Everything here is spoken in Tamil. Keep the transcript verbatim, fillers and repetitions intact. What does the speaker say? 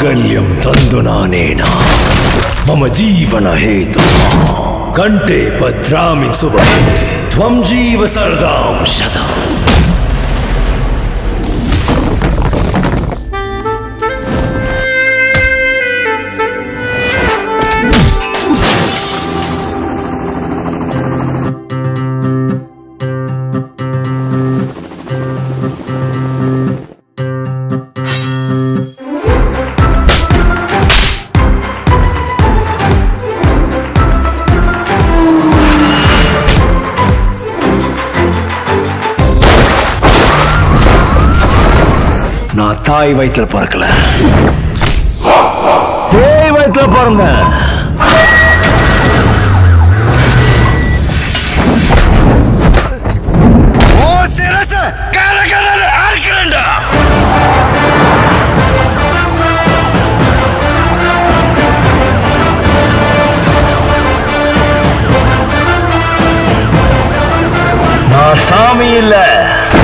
मांगल्यं तंदुनानेना मम जीवन हेतु कंठे भद्रामि शुभं त्वं जीव सर्गां शतम् நான் தாய் வயிற்றுல பிறக்கல, தேய் வயிற்றுல பிறந்தேன். ஓ சிரச கரகரல ஆர்க்கறடா. நான் சாமி இல்ல.